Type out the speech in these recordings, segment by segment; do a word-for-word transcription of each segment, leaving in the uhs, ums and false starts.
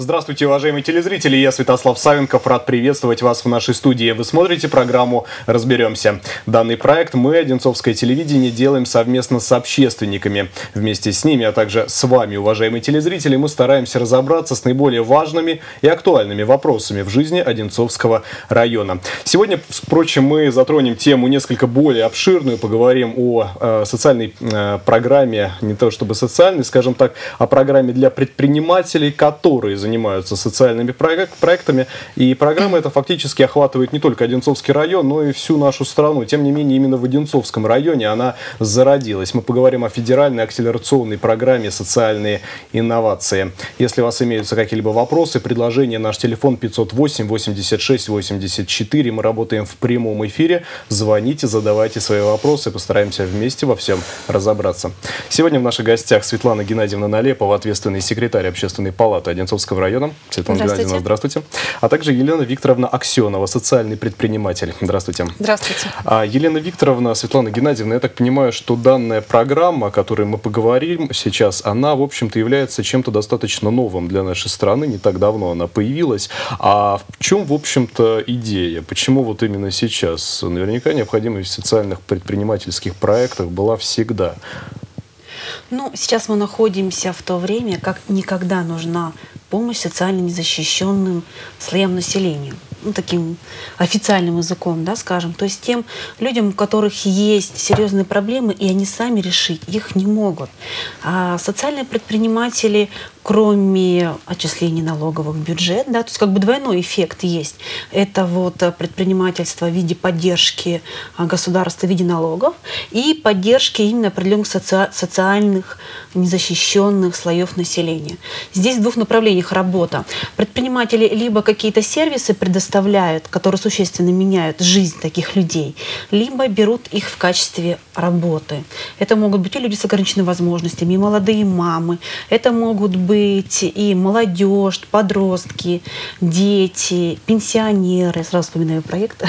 Здравствуйте, уважаемые телезрители, я Святослав Савенков, рад приветствовать вас в нашей студии. Вы смотрите программу «Разберемся». Данный проект мы, Одинцовское телевидение, делаем совместно с общественниками. Вместе с ними, а также с вами, уважаемые телезрители, мы стараемся разобраться с наиболее важными и актуальными вопросами в жизни Одинцовского района. Сегодня, впрочем, мы затронем тему несколько более обширную, поговорим о э, социальной э, программе, не то чтобы социальной, скажем так, о программе для предпринимателей, которые занимаются занимаются социальными проектами, и программа эта фактически охватывает не только Одинцовский район, но и всю нашу страну. Тем не менее, именно в Одинцовском районе она зародилась. Мы поговорим о федеральной акселерационной программе «Социальные инновации». Если у вас имеются какие-либо вопросы, предложения, наш телефон пятьсот восемь восемьдесят шесть восемьдесят четыре. Мы работаем в прямом эфире. Звоните, задавайте свои вопросы, постараемся вместе во всем разобраться. Сегодня в наших гостях Светлана Геннадьевна Налепова, ответственный секретарь Общественной палаты Одинцовского района. Светлана Геннадьевна, здравствуйте. А также Елена Викторовна Аксенова, социальный предприниматель. Здравствуйте. Здравствуйте. А Елена Викторовна, Светлана Геннадьевна, я так понимаю, что данная программа, о которой мы поговорим сейчас, она, в общем-то, является чем-то достаточно новым для нашей страны. Не так давно она появилась. А в чем, в общем-то, идея? Почему вот именно сейчас? Наверняка необходимость в социальных предпринимательских проектах была всегда. Ну, сейчас мы находимся в то время, как никогда нужна помощь социально незащищенным слоям населения. Ну, таким официальным языком, да, скажем. То есть тем людям, у которых есть серьезные проблемы, и они сами решить их не могут. А социальные предприниматели, кроме отчислений налоговых в бюджет, да, то есть как бы двойной эффект есть. Это вот предпринимательство в виде поддержки государства в виде налогов и поддержки именно определенных соци социальных незащищенных слоев населения. Здесь в двух направлениях работа. Предприниматели либо какие-то сервисы предоставляют, которые существенно меняют жизнь таких людей, либо берут их в качестве работы. Это могут быть и люди с ограниченными возможностями, и молодые мамы, это могут быть и молодежь, подростки, дети, пенсионеры. Сразу вспоминаю проект,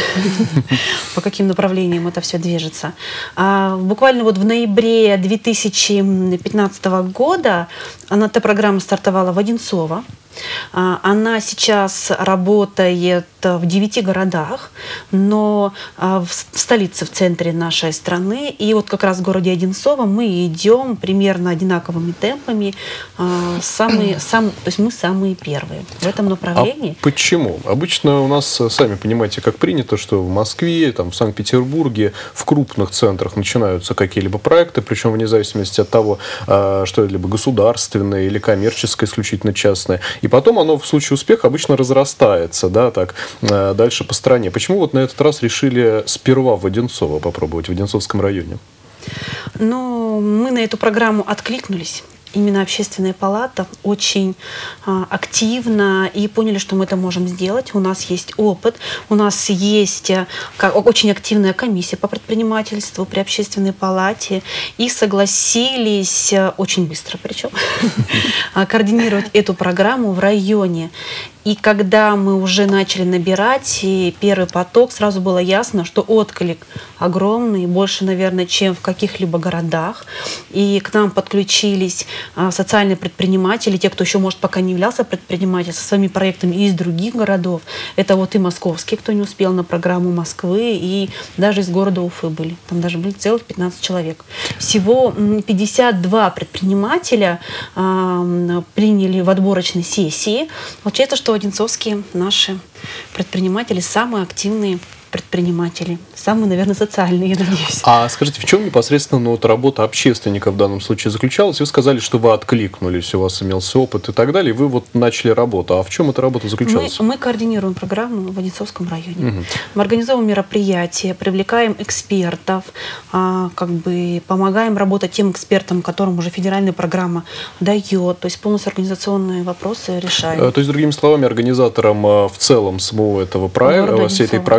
по каким направлениям это все движется. Буквально вот в ноябре две тысячи пятнадцатого года она, эта программа стартовала в Одинцово. Она сейчас работает в девяти городах, но в столице, в центре нашей страны. И вот как раз в городе Одинцово мы идем примерно одинаковыми темпами. Самые, сам, то есть мы самые первые в этом направлении. А почему? Обычно у нас, сами понимаете, как принято, что в Москве, там, в Санкт-Петербурге, в крупных центрах начинаются какие-либо проекты, причем вне зависимости от того, что это либо государственное или коммерческое, исключительно частное. И потом оно в случае успеха обычно разрастается, да, так, дальше по стране. Почему вот на этот раз решили сперва в Одинцово попробовать, в Одинцовском районе? Ну, мы на эту программу откликнулись. Именно Общественная палата очень а, активно и поняли, что мы это можем сделать. У нас есть опыт, у нас есть а, как, очень активная комиссия по предпринимательству при Общественной палате. И согласились, а, очень быстро причем, координировать эту программу в районе. И когда мы уже начали набирать и первый поток, сразу было ясно, что отклик огромный, больше, наверное, чем в каких-либо городах. И к нам подключились а, социальные предприниматели, те, кто еще, может, пока не являлся предпринимателем, со своими проектами и из других городов. Это вот и московские, кто не успел на программу Москвы, и даже из города Уфы были. Там даже были целых пятнадцать человек. Всего пятьдесят два предпринимателя а, приняли в отборочной сессии. Получается, что одинцовские наши предприниматели самые активные предприниматели, самые, наверное, социальные, я надеюсь. А скажите, в чем непосредственно ну, вот, работа общественника в данном случае заключалась? Вы сказали, что вы откликнулись, у вас имелся опыт и так далее, и вы вот начали работу. А в чем эта работа заключалась? Мы, мы координируем программу в Одинцовском районе. Угу. Мы организовываем мероприятия, привлекаем экспертов, а, как бы помогаем работать тем экспертам, которым уже федеральная программа дает, то есть полностью организационные вопросы решаем. То есть, другими словами, организатором в целом самого этого проекта, всей этой программы,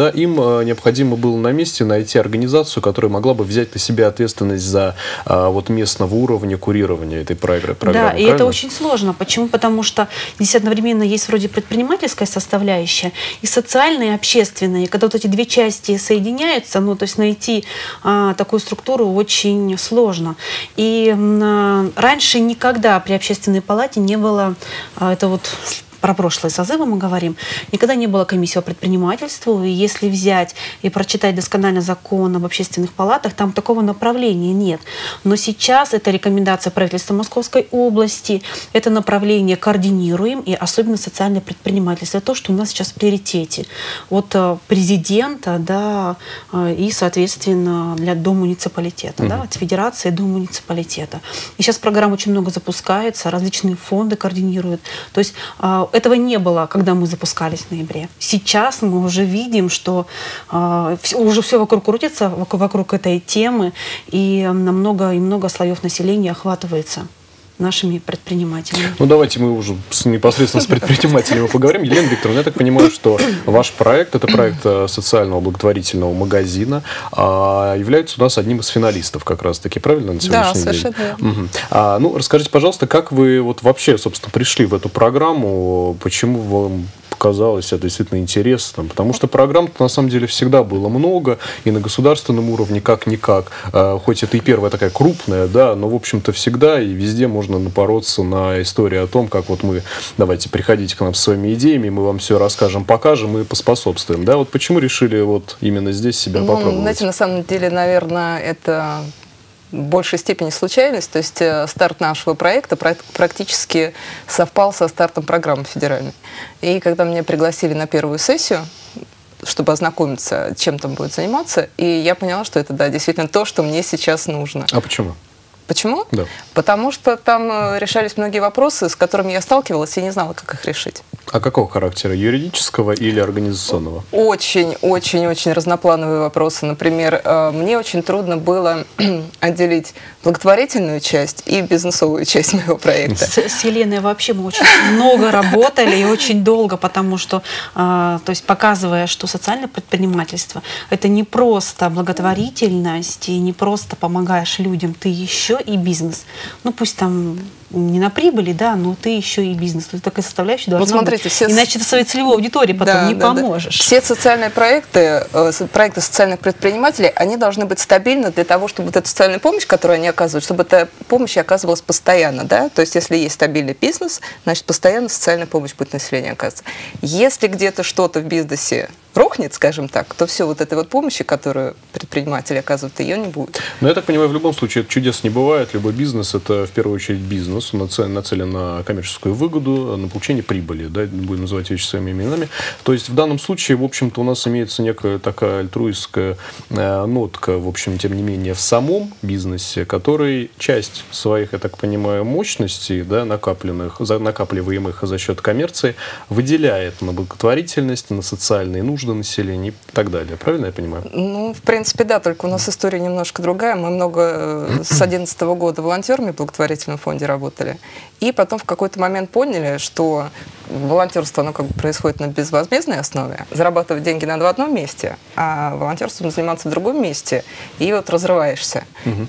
да, им необходимо было на месте найти организацию, которая могла бы взять на себя ответственность за вот местного уровня курирования этой программы. Да, и это очень сложно. Почему? Потому что здесь одновременно есть вроде предпринимательская составляющая и социальная, и общественная. И когда вот эти две части соединяются, ну, то есть найти а, такую структуру очень сложно. И а, раньше никогда при общественной палате не было, а, это вот про прошлые созывы мы говорим, никогда не было комиссии по предпринимательству, и если взять и прочитать досконально закон об общественных палатах, там такого направления нет. Но сейчас это рекомендация правительства Московской области, это направление координируем, и особенно социальное предпринимательство, то, что у нас сейчас в приоритете. От президента, да, и, соответственно, для до муниципалитета, mm-hmm. да, от федерации до муниципалитета. И сейчас программ очень много запускается, различные фонды координируют. То есть этого не было, когда мы запускались в ноябре. Сейчас мы уже видим, что э, уже все вокруг крутится, вокруг, вокруг этой темы, и много, и много слоев населения охватывается нашими предпринимателями. Ну, давайте мы уже с, непосредственно с предпринимателями поговорим. Елена Викторовна, я так понимаю, что ваш проект, это проект социального благотворительного магазина, а, является у нас одним из финалистов как раз-таки, правильно, на сегодняшний день? Да, совершенно верно. Угу. А, ну, расскажите, пожалуйста, как вы вот вообще, собственно, пришли в эту программу, почему вам казалось это действительно интересным, потому что программ на самом деле всегда было много, и на государственном уровне как-никак, хоть это и первая такая крупная, да, но, в общем-то, всегда и везде можно напороться на историю о том, как вот мы, давайте, приходите к нам со своими идеями, мы вам все расскажем, покажем и поспособствуем, да, вот почему решили вот именно здесь себя ну, попробовать? Знаете, на самом деле, наверное, это в большей степени случайность, то есть старт нашего проекта практически совпал со стартом программы федеральной. И когда меня пригласили на первую сессию, чтобы ознакомиться, чем там будет заниматься, и я поняла, что это, да, действительно то, что мне сейчас нужно. А почему? Почему? Да. Потому что там решались многие вопросы, с которыми я сталкивалась и не знала, как их решить. А какого характера? Юридического или организационного? Очень-очень-очень разноплановые вопросы. Например, мне очень трудно было отделить благотворительную часть и бизнесовую часть моего проекта. С, с Еленой вообще мы очень много работали и очень долго, потому что, то есть показывая, что социальное предпринимательство – это не просто благотворительность и не просто помогаешь людям, ты еще и бизнес. Ну пусть там не на прибыли, да, но ты еще и бизнес. То есть такая составляющая должна вот смотрите, быть. Все... Иначе ты своей целевой аудитории потом да, не да, поможешь. Да. Все социальные проекты, проекты социальных предпринимателей, они должны быть стабильны для того, чтобы вот эта социальная помощь, которую они оказывают, чтобы эта помощь оказывалась постоянно. Да? То есть если есть стабильный бизнес, значит постоянно социальная помощь будет населению оказываться. Если где-то что-то в бизнесе рухнет, скажем так, то все вот этой вот помощи, которую предприниматели оказывают, ее не будет. Но я так понимаю, в любом случае чудес не бывает. Любой бизнес – это в первую очередь бизнес, он нацелен на коммерческую выгоду, на получение прибыли, да, будем называть вещи своими именами. То есть в данном случае, в общем-то, у нас имеется некая такая альтруистская э, нотка, в общем, тем не менее, в самом бизнесе, который часть своих, я так понимаю, мощностей, да, накопленных, за, накапливаемых за счет коммерции, выделяет на благотворительность, на социальные нужды населения и так далее. Правильно я понимаю? Ну, в принципе, да, только у нас история немножко другая. Мы много с две тысячи одиннадцатого года волонтерами в благотворительном фонде работали. И потом в какой-то момент поняли, что волонтерство, оно как бы происходит на безвозмездной основе. Зарабатывать деньги надо в одном месте, а волонтерством заниматься в другом месте. И вот разрываешься. Угу.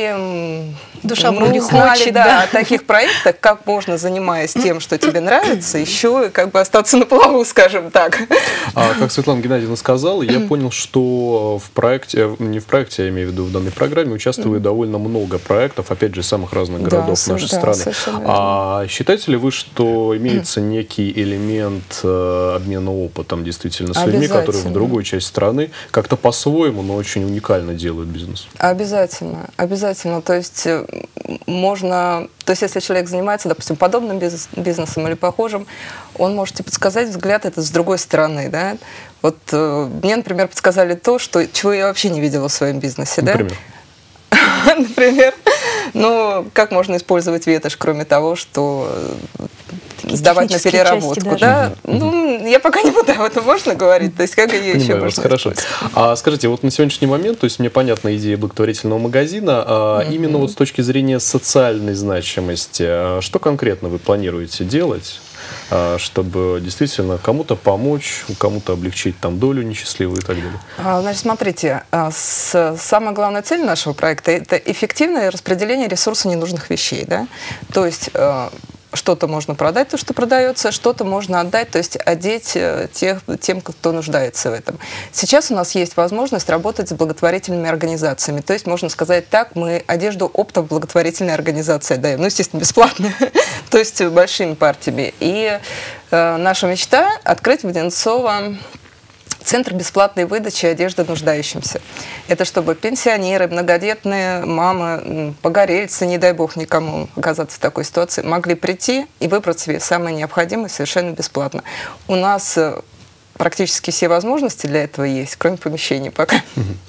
И душа мы вроде узнали, хочет, да, да, о таких проектах, как можно, занимаясь тем, что тебе нравится, еще как бы остаться на плаву, скажем так. А, как Светлана Геннадьевна сказала, я понял, что в проекте, не в проекте, я имею в виду в данной программе, участвует довольно много проектов, опять же, самых разных городов да, нашей да, страны. А считаете ли вы, что имеется некий элемент э, обмена опытом действительно с людьми, которые в другой части страны как-то по-своему, но очень уникально делают бизнес? Обязательно, обязательно. То есть можно, то есть если человек занимается, допустим, подобным бизнес, бизнесом или похожим, он может тебе подсказать взгляд это с другой стороны, да. Вот э, мне, например, подсказали то, что, чего я вообще не видела в своем бизнесе, Например? да. Например, ну, как можно использовать ветошь, кроме того, что сдавать на переработку, да? Ну, я пока не буду об этом, можно говорить? То есть, как ее еще можно хорошо. А скажите, вот на сегодняшний момент, то есть мне понятна идея благотворительного магазина, а mm-hmm. именно вот с точки зрения социальной значимости, что конкретно вы планируете делать? чтобы действительно кому-то помочь, кому-то облегчить там долю несчастливую и так далее? Значит, смотрите, самая главная цель нашего проекта – это эффективное распределение ресурса ненужных вещей. Да? То есть что-то можно продать, то, что продается, что-то можно отдать, то есть одеть тех, тем, кто нуждается в этом. Сейчас у нас есть возможность работать с благотворительными организациями. То есть, можно сказать так, мы одежду оптом благотворительной организации отдаем. Ну, естественно, бесплатно, то есть большими партиями. И э, наша мечта – открыть в Одинцово центр бесплатной выдачи одежды нуждающимся. Это чтобы пенсионеры, многодетные мамы, погорельцы, не дай бог никому оказаться в такой ситуации, могли прийти и выбрать себе самое необходимое совершенно бесплатно. У нас практически все возможности для этого есть, кроме помещений пока.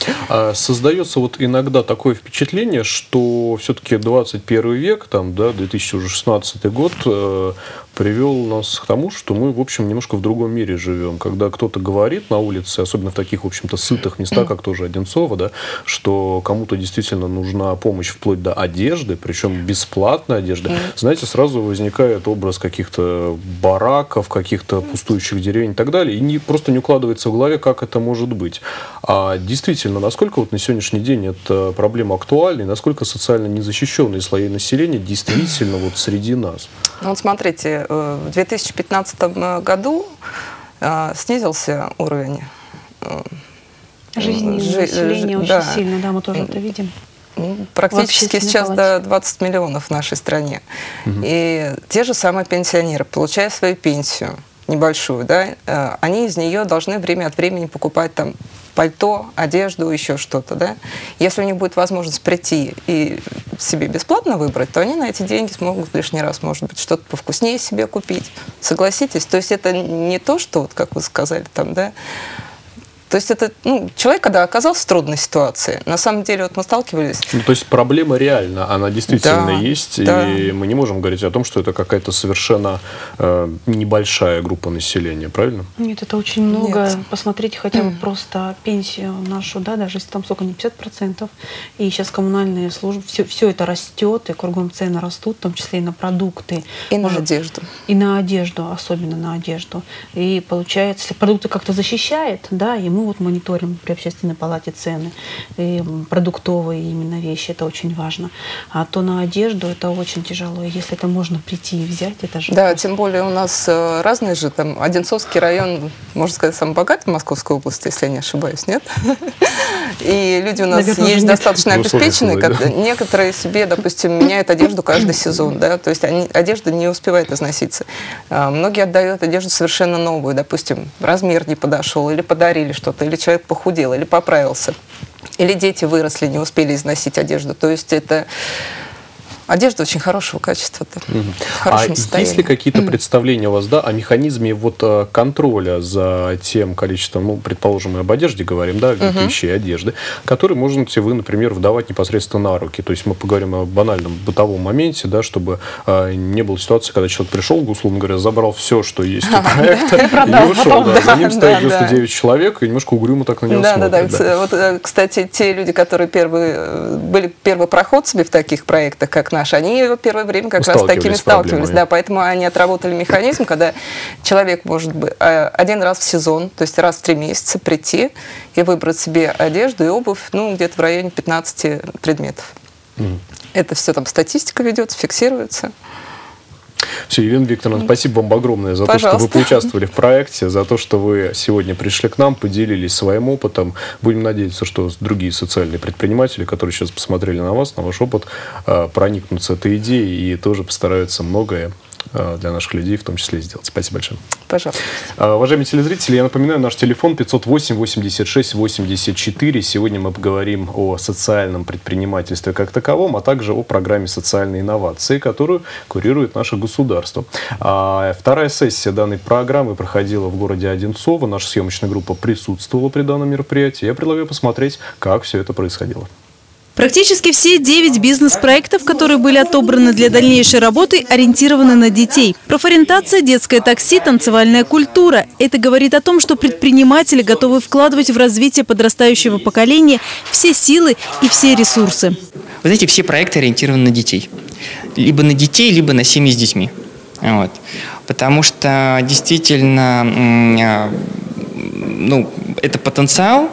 Создается вот иногда такое впечатление, что все-таки двадцать первый век, там, да, две тысячи шестнадцатый год, э, привел нас к тому, что мы, в общем, немножко в другом мире живем. Когда кто-то говорит на улице, особенно в таких, в общем-то, сытых местах, как тоже Одинцово, да, что кому-то действительно нужна помощь вплоть до одежды, причем бесплатная одежда, знаете, сразу возникает образ каких-то бараков, каких-то пустующих деревень и так далее, и не, просто не укладывается в голове, как это может быть. А действительно, насколько вот на сегодняшний день эта проблема актуальна, и насколько социально незащищенные слои населения действительно вот среди нас? Ну, вот смотрите, в две тысячи пятнадцатом году э, снизился уровень э, жизни жи, населения жи, очень да. сильно, да, мы тоже это видим. Практически сейчас до двадцати миллионов в нашей стране. Угу. И те же самые пенсионеры, получая свою пенсию небольшую, да, э, они из нее должны время от времени покупать там пальто, одежду, еще что-то, да. Если у них будет возможность прийти и себе бесплатно выбрать, то они на эти деньги смогут лишний раз, может быть, что-то повкуснее себе купить. Согласитесь? То есть это не то, что, вот, как вы сказали, там, да. То есть это, ну, человек, когда оказался в трудной ситуации, на самом деле вот мы сталкивались... Ну, то есть проблема реальна, она действительно да, есть, да. И мы не можем говорить о том, что это какая-то совершенно э, небольшая группа населения, правильно? Нет, это очень много. Нет. Посмотрите хотя бы просто пенсию нашу, да, даже если там сколько, не пятьдесят процентов, и сейчас коммунальные службы, все, все это растет, и кругом цены растут, в том числе и на продукты. И Может, на одежду. И на одежду, особенно на одежду. И получается, если продукты как-то защищает, да, и мы вот мониторим при общественной палате цены, и продуктовые именно вещи, это очень важно. А то на одежду это очень тяжело. И если это можно прийти и взять, это же... Да, просто... тем более у нас разные же, там, Одинцовский район, можно сказать, самый богатый в Московской области, если я не ошибаюсь, нет? И люди у нас Наверное, есть нет. достаточно ну, обеспеченные, сказать, да? Некоторые себе, допустим, меняют одежду каждый сезон, да, то есть они, одежда не успевает износиться. А, многие отдают одежду совершенно новую, допустим, размер не подошел, или подарили что-то, или человек похудел, или поправился, или дети выросли, не успели износить одежду. То есть это одежда очень хорошего качества. Угу. А есть ли какие-то представления у вас, да, о механизме вот контроля за тем количеством, ну, предположим, мы об одежде говорим, да, угу. вещей, одежды, которые можете вы, например, выдавать непосредственно на руки? То есть мы поговорим о банальном бытовом моменте, да, чтобы а, не было ситуации, когда человек пришел, условно говоря, забрал все, что есть у проекта, и ушел. За ним стоит девяносто девять человек, и немножко угрюмо так на него смотрят. Да, да, да. Вот, кстати, те люди, которые первые были первопроходцами в таких проектах, как наши, они в первое время как раз такими сталкивались. Да, поэтому они отработали механизм, когда человек может быть один раз в сезон, то есть раз в три месяца прийти и выбрать себе одежду и обувь, ну, где-то в районе пятнадцати предметов. Mm. Это все там статистика ведется, фиксируется. Все, Елена Викторовна, спасибо вам огромное за Пожалуйста. то, что вы поучаствовали в проекте, за то, что вы сегодня пришли к нам, поделились своим опытом. Будем надеяться, что другие социальные предприниматели, которые сейчас посмотрели на вас, на ваш опыт, проникнутся этой идеей и тоже постараются многое для наших людей в том числе сделать. Спасибо большое. Пожалуйста. Уважаемые телезрители, я напоминаю, наш телефон пятьсот восемь восемьдесят шесть восемьдесят четыре. Сегодня мы поговорим о социальном предпринимательстве как таковом, а также о программе социальной инновации, которую курирует наше государство. Вторая сессия данной программы проходила в городе Одинцово. Наша съемочная группа присутствовала при данном мероприятии. Я предлагаю посмотреть, как все это происходило. Практически все девять бизнес-проектов, которые были отобраны для дальнейшей работы, ориентированы на детей. Профориентация, детское такси, танцевальная культура. Это говорит о том, что предприниматели готовы вкладывать в развитие подрастающего поколения все силы и все ресурсы. Вы знаете, все проекты ориентированы на детей. Либо на детей, либо на семьи с детьми. Вот. потому что действительно, ну, это потенциал.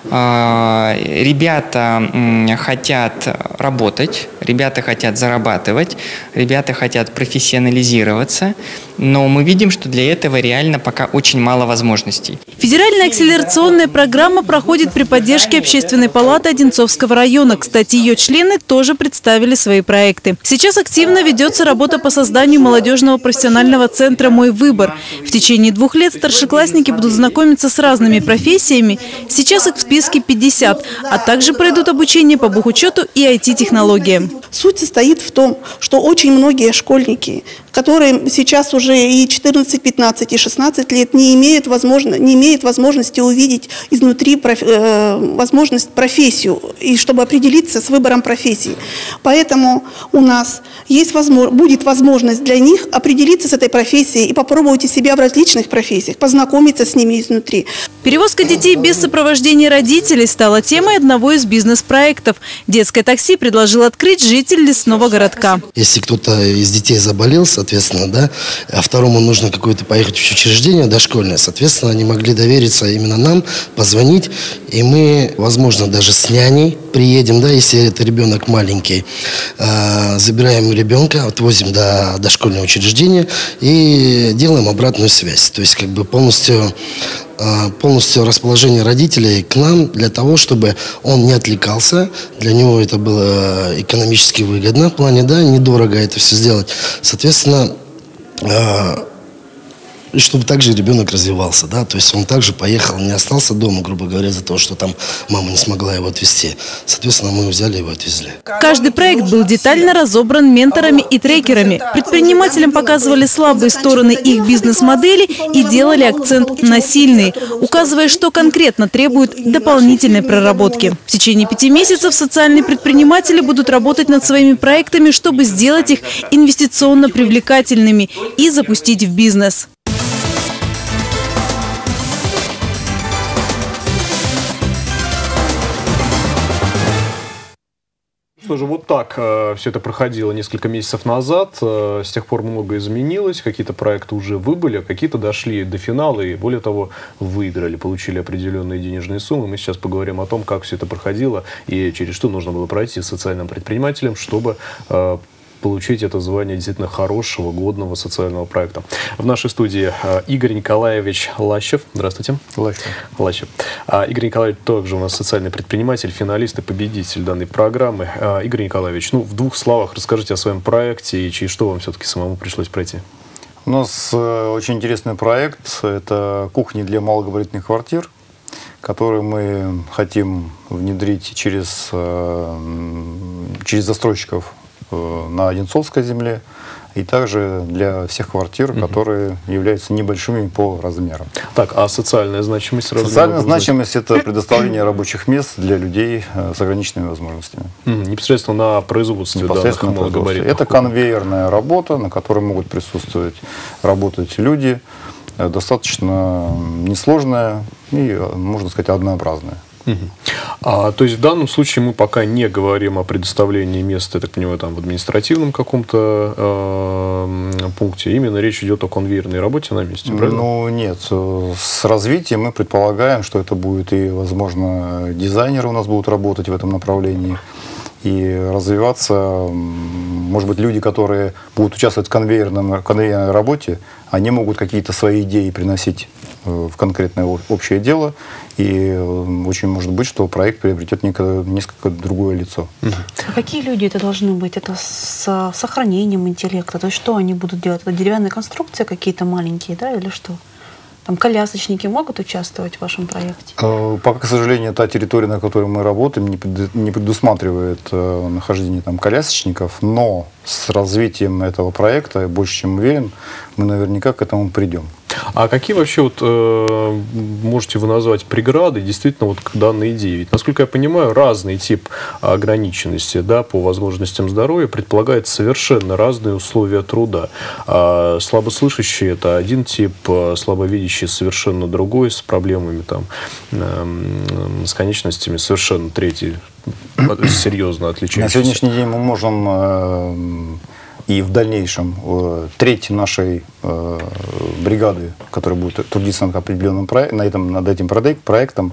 Ребята хотят работать, ребята хотят зарабатывать, ребята хотят профессионализироваться, но мы видим, что для этого реально пока очень мало возможностей. Федеральная акселерационная программа проходит при поддержке Общественной палаты Одинцовского района. Кстати, ее члены тоже представили свои проекты. Сейчас активно ведется работа по созданию молодежного профессионального центра «Мой выбор». В течение двух лет старшеклассники будут знакомиться с разными профессиями. Сейчас их в списке пятьдесят, а также пройдут обучение по бухучету и ай ти-технологиям. Суть состоит в том, что очень многие школьники, которые сейчас уже и четырнадцать, пятнадцать, и шестнадцать лет, не имеют, возможно, не имеют возможности увидеть изнутри проф, э, возможность профессию, и чтобы определиться с выбором профессии. Поэтому у нас есть возможно, будет возможность для них определиться с этой профессией и попробовать себя в различных профессиях, познакомиться с ними изнутри. Перевозка детей без сопровождения родителей стала темой одного из бизнес-проектов. Детское такси предложил открыть житель лесного городка. Если кто-то из детей заболел, соответственно, да, а второму нужно какое-то поехать в учреждение дошкольное, соответственно, они могли довериться именно нам, позвонить, и мы, возможно, даже с няней приедем, да, если это ребенок маленький, э, забираем ребенка, отвозим до дошкольного учреждения и делаем обратную связь. То есть, как бы полностью... полностью расположение родителей к нам для того, чтобы он не отвлекался. Для него это было экономически выгодно в плане, да, недорого это все сделать. Соответственно, и чтобы также ребенок развивался, да, то есть он также поехал, не остался дома, грубо говоря, за то, что там мама не смогла его отвезти. Соответственно, мы взяли его и отвезли. Каждый проект был детально разобран менторами и трекерами. Предпринимателям показывали слабые стороны их бизнес-модели и делали акцент на сильные, указывая, что конкретно требует дополнительной проработки. В течение пяти месяцев социальные предприниматели будут работать над своими проектами, чтобы сделать их инвестиционно привлекательными и запустить в бизнес. Что же, вот так э, все это проходило несколько месяцев назад. Э, с тех пор многое изменилось. Какие-то проекты уже выбыли, какие-то дошли до финала и, более того, выиграли, получили определенные денежные суммы. Мы сейчас поговорим о том, как все это проходило и через что нужно было пройти социальным предпринимателям, чтобы э, получить это звание действительно хорошего, годного социального проекта. В нашей студии Игорь Николаевич Лащев. Здравствуйте. Лащев. Лащев. Игорь Николаевич также у нас социальный предприниматель, финалист и победитель данной программы. Игорь Николаевич, ну, в двух словах расскажите о своем проекте и через что вам все-таки самому пришлось пройти. У нас очень интересный проект. Это кухни для малогабаритных квартир, который мы хотим внедрить через, через застройщиков на Одинцовской земле и также для всех квартир, угу. которые являются небольшими по размерам. Так, а социальная значимость? Социальная значимость – это предоставление рабочих мест для людей с ограниченными возможностями. Угу. Непосредственно на производстве Непосредственно данных малогабаритных. Это конвейерная работа, на которой могут присутствовать, работать люди, достаточно несложная и, можно сказать, однообразная. Угу. А, то есть в данном случае мы пока не говорим о предоставлении места, я так понимаю, там в административном каком-то э, пункте. Именно речь идет о конвейерной работе на месте, правильно? Ну нет, с развитием мы предполагаем, что это будет и, возможно, дизайнеры у нас будут работать в этом направлении и развиваться. Может быть, люди, которые будут участвовать в конвейерном, конвейерной работе, они могут какие-то свои идеи приносить в конкретное общее дело, и очень может быть, что проект приобретет несколько другое лицо. А какие люди это должны быть? Это с сохранением интеллекта? То есть что они будут делать? Это деревянные конструкции какие-то маленькие, да, или что? Там колясочники могут участвовать в вашем проекте? Пока, к сожалению, та территория, на которой мы работаем, не предусматривает нахождение там колясочников, но с развитием этого проекта, я больше чем уверен, мы наверняка к этому придем. А какие вообще вот э, можете вы назвать преграды действительно вот к данной идее? Ведь, насколько я понимаю, разный тип ограниченности, да, по возможностям здоровья предполагает совершенно разные условия труда. А слабослышащие – это один тип, а слабовидящие – совершенно другой, с проблемами там, э, с конечностями совершенно третий, серьезно отличающийся. На сегодняшний день мы можем э, и в дальнейшем э, треть нашей э, бригады, которая будет трудиться над определенным проектом, на этом, над этим проектом,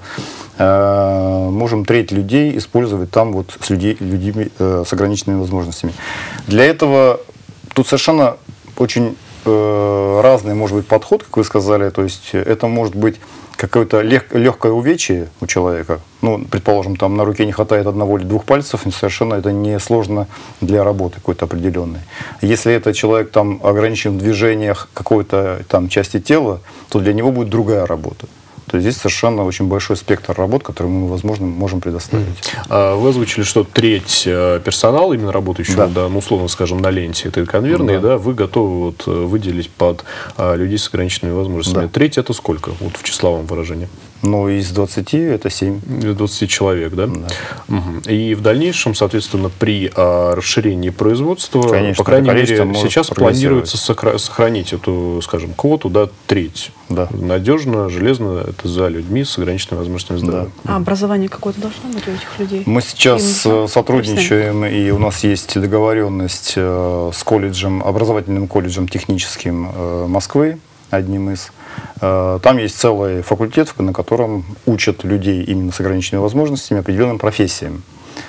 э, можем треть людей использовать там вот с людей, людьми э, с ограниченными возможностями. Для этого тут совершенно очень э, разный может быть подход, как вы сказали, то есть это может быть какое-то лег, легкое увечье у человека, ну, предположим, там на руке не хватает одного или двух пальцев, и совершенно это не сложно для работы какой-то определенной. Если это человек там ограничен в движениях какой-то там части тела, то для него будет другая работа. То есть здесь совершенно очень большой спектр работ, который мы, возможно, можем предоставить. А вы озвучили, что треть персонала, именно работающего, да. Да, ну, условно скажем, на ленте, это конвейерные, да. Да, вы готовы вот выделить под а, людей с ограниченными возможностями. Да. Треть это сколько, вот в числовом выражении? Ну, из двадцати это семь. Из двадцати человек, да? Да. Угу. И в дальнейшем, соответственно, при а, расширении производства, конечно, по крайней мере, сейчас планируется сохранить эту, скажем, квоту, да, треть. Да. Надежно, железно, это за людьми с ограниченными возможностями здоровья. Да. А образование какое-то должно быть у этих людей? Мы сейчас Им сотрудничаем, и у нас есть договоренность с колледжем, образовательным колледжем техническим Москвы, одним из. Там есть целый факультет, на котором учат людей именно с ограниченными возможностями определенным профессиям.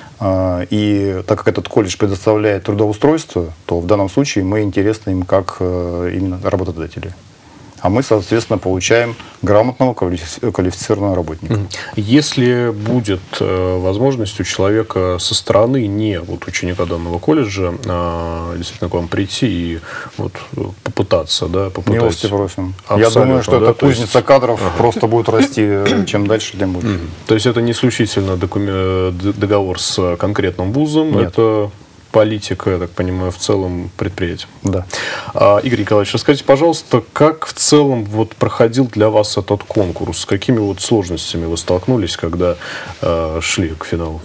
И так как этот колледж предоставляет трудоустройство, то в данном случае мы интересны им как именно работодатели. А мы, соответственно, получаем грамотного квалифицированного работника. Если будет э, возможность у человека со стороны, не вот ученика данного колледжа, а, действительно к вам прийти и вот, попытаться, да, попытать... Милости просим. Я думаю, что да, эта кузница есть... кадров ага. просто будет расти, чем дальше, тем больше. То есть это не исключительно договор с конкретным вузом, Нет. это... политика, я так понимаю, в целом предприятия. Да. А, Игорь Николаевич, расскажите, пожалуйста, как в целом вот проходил для вас этот конкурс? С какими вот сложностями вы столкнулись, когда э, шли к финалу?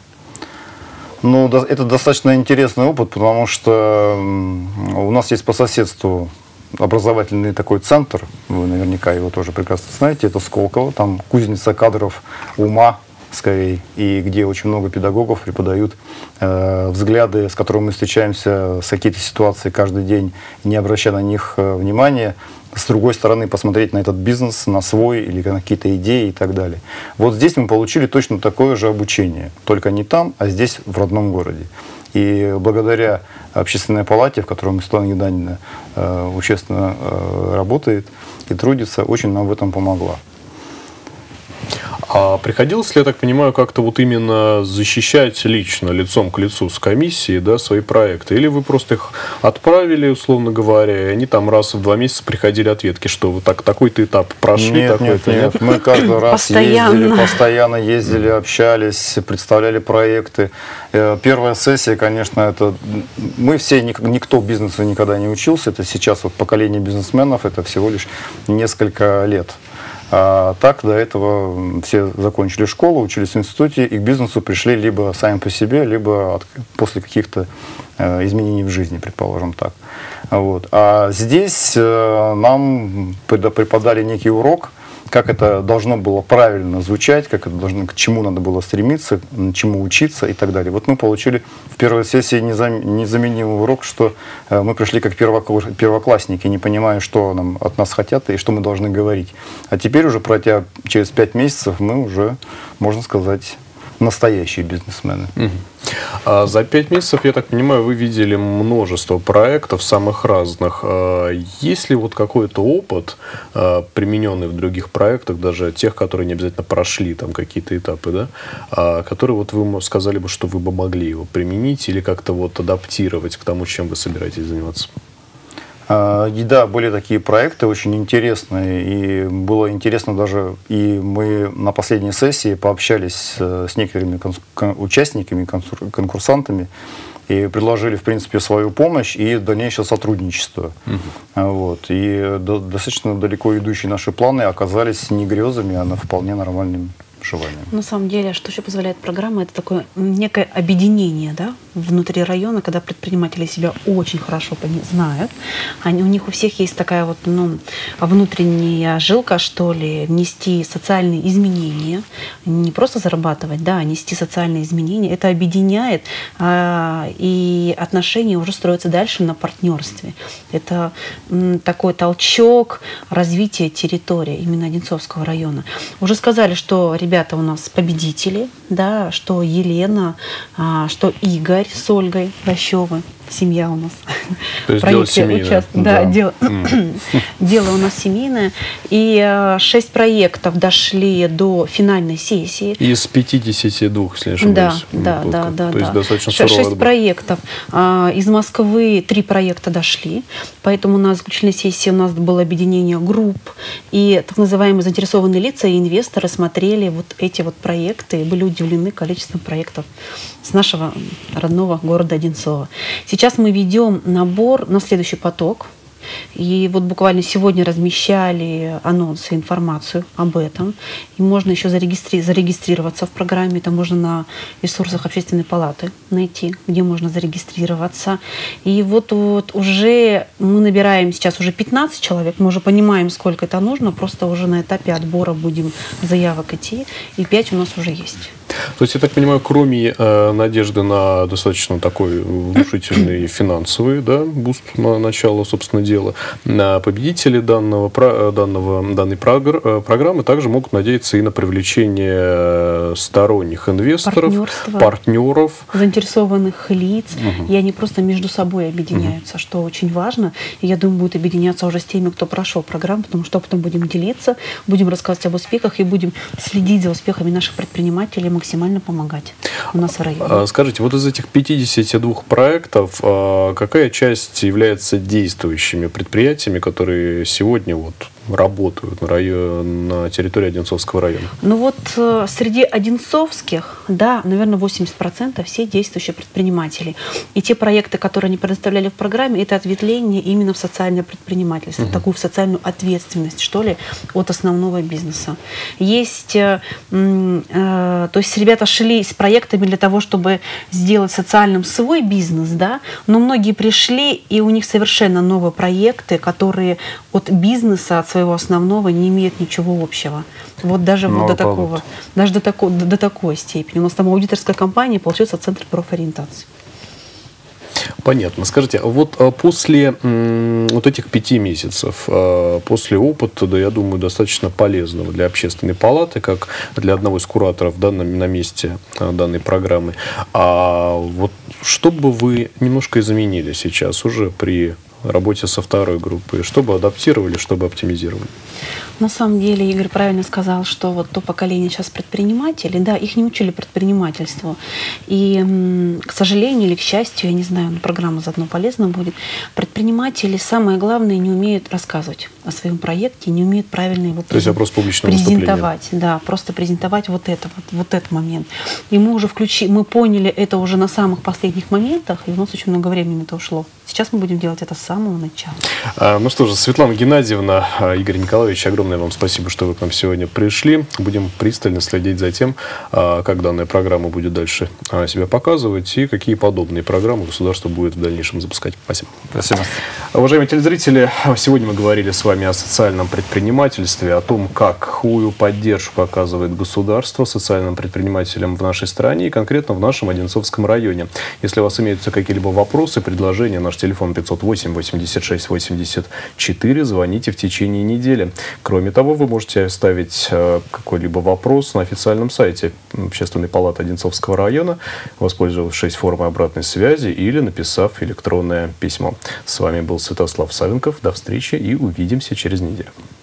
Ну, да, это достаточно интересный опыт, потому что у нас есть по соседству образовательный такой центр, вы наверняка его тоже прекрасно знаете, это Сколково, там кузница кадров ума, скорее, и где очень много педагогов преподают э, взгляды, с которыми мы встречаемся с какие-то ситуации каждый день, не обращая на них э, внимания. С другой стороны, посмотреть на этот бизнес, на свой или на какие-то идеи и так далее. Вот здесь мы получили точно такое же обучение, только не там, а здесь, в родном городе. И благодаря Общественной палате, в которой Светлана Геннадьевна э, участно э, работает и трудится, очень нам в этом помогла. А приходилось ли, я так понимаю, как-то вот именно защищать лично, лицом к лицу с комиссией, да, свои проекты? Или вы просто их отправили, условно говоря, и они там раз в два месяца приходили ответки, что вы так, такой-то этап прошли, нет, такой-то нет, нет. Мы каждый раз ездили, постоянно ездили, общались, представляли проекты. Первая сессия, конечно, это... Мы все, никто бизнесу никогда не учился, это сейчас вот поколение бизнесменов, это всего лишь несколько лет. А так до этого все закончили школу, учились в институте и к бизнесу пришли либо сами по себе, либо от, после каких-то э, изменений в жизни, предположим так. Вот. А здесь э, нам преподали некий урок, как это должно было правильно звучать, как это должно, к чему надо было стремиться, чему учиться и так далее. Вот мы получили в первой сессии незаменимый урок, что мы пришли как первоклассники, не понимая, что нам от нас хотят и что мы должны говорить. А теперь уже, пройдя через пять месяцев, мы уже, можно сказать, настоящие бизнесмены. Угу. А за пять месяцев, я так понимаю, вы видели множество проектов самых разных. А есть ли вот какой-то опыт, а, примененный в других проектах, даже тех, которые не обязательно прошли там какие-то этапы, да, а, которые вот вы сказали бы, что вы бы могли его применить или как-то вот адаптировать к тому, чем вы собираетесь заниматься? И да, были такие проекты очень интересные, и было интересно даже, и мы на последней сессии пообщались с некоторыми участниками, конкурсантами, и предложили, в принципе, свою помощь и дальнейшее сотрудничество. Uh-huh. Вот. И до, достаточно далеко идущие наши планы оказались не грезами, а вполне нормальными желание. На самом деле, что еще позволяет программа, это такое некое объединение, да, внутри района, когда предприниматели себя очень хорошо знают. Они, у них у всех есть такая вот, ну, внутренняя жилка, что ли, внести социальные изменения, не просто зарабатывать, да, а нести социальные изменения. Это объединяет, а, и отношения уже строятся дальше на партнерстве. Это м, такой толчок развития территории именно Одинцовского района. Уже сказали, что ребята у нас победители, да, что Елена, а, что Игорь с Ольгой Рощевы. Семья у нас. То есть дело семейное. Участ... Да, да. Дело... дело у нас семейное. И шесть проектов дошли до финальной сессии. Из пятидесяти двух, если не ошибаюсь. Да, да, да, да. То есть да. достаточно суровый Шесть отбор. проектов. Из Москвы три проекта дошли. Поэтому на заключительной сессии у нас было объединение групп. И так называемые заинтересованные лица и инвесторы смотрели вот эти вот проекты и были удивлены количеством проектов с нашего родного города Одинцова. Сейчас мы ведем набор на следующий поток. И вот буквально сегодня размещали анонсы, информацию об этом. И можно еще зарегистри... зарегистрироваться в программе. Это можно на ресурсах Общественной палаты найти, где можно зарегистрироваться. И вот, вот уже мы набираем сейчас уже пятнадцать человек. Мы уже понимаем, сколько это нужно. Просто уже на этапе отбора будем заявок идти. И пять у нас уже есть. То есть, я так понимаю, кроме э, надежды на достаточно такой внушительный финансовый, да, буст на начало, собственно дела, на победители данного, данного, данной прогр, программы также могут надеяться и на привлечение сторонних инвесторов, партнеров, заинтересованных лиц. Угу. И они просто между собой объединяются, угу. что очень важно. И я думаю, будут объединяться уже с теми, кто прошел программу, потому что потом будем делиться, будем рассказывать об успехах и будем следить за успехами наших предпринимателей, максимально помогать у нас в районе. Скажите, вот из этих пятидесяти двух проектов какая часть является действующими предприятиями, которые сегодня вот работают на, район, на территории Одинцовского района? Ну вот э, среди одинцовских, да, наверное, восемьдесят процентов все действующие предприниматели. И те проекты, которые они предоставляли в программе, это ответвление именно в социальное предпринимательство, угу. такую социальную ответственность, что ли, от основного бизнеса. Есть, э, э, то есть ребята шли с проектами для того, чтобы сделать социальным свой бизнес, да, но многие пришли, и у них совершенно новые проекты, которые от бизнеса, от своего основного не имеют ничего общего. Вот даже вот до такого, даже до, тако, до, до такой степени. У нас там аудиторская компания, получился Центр профориентации. Понятно. Скажите, вот после м, вот этих пяти месяцев, э, после опыта, да, я думаю, достаточно полезного для Общественной палаты, как для одного из кураторов данном, на месте э, данной программы, а вот что бы вы немножко изменили сейчас уже при работе со второй группой, чтобы адаптировали, чтобы оптимизировали? На самом деле Игорь правильно сказал, что вот то поколение сейчас предпринимателей, да, их не учили предпринимательству. И, к сожалению или к счастью, я не знаю, программа заодно полезна будет, предприниматели, самое главное, не умеют рассказывать о своем проекте, не умеют правильно его То есть вопрос публичного презентовать. Да, просто презентовать вот это, вот, вот этот момент. И мы уже включили, мы поняли это уже на самых последних моментах, и у нас очень много времени на это ушло. Сейчас мы будем делать это с самого начала. А, ну что же, Светлана Геннадьевна, Игорь Николаевич, огромное вам спасибо, что вы к нам сегодня пришли. Будем пристально следить за тем, как данная программа будет дальше себя показывать и какие подобные программы государство будет в дальнейшем запускать. Спасибо. Спасибо. Уважаемые телезрители, сегодня мы говорили с вами о социальном предпринимательстве, о том, какую поддержку оказывает государство социальным предпринимателям в нашей стране и конкретно в нашем Одинцовском районе. Если у вас имеются какие-либо вопросы, предложения, наш телефон пятьсот восемь восемьдесят шесть восемьдесят четыре, звоните в течение недели. Кроме того, вы можете оставить какой-либо вопрос на официальном сайте Общественной палаты Одинцовского района, воспользовавшись формой обратной связи или написав электронное письмо. С вами был Святослав Савенков. До встречи и увидимся через неделю.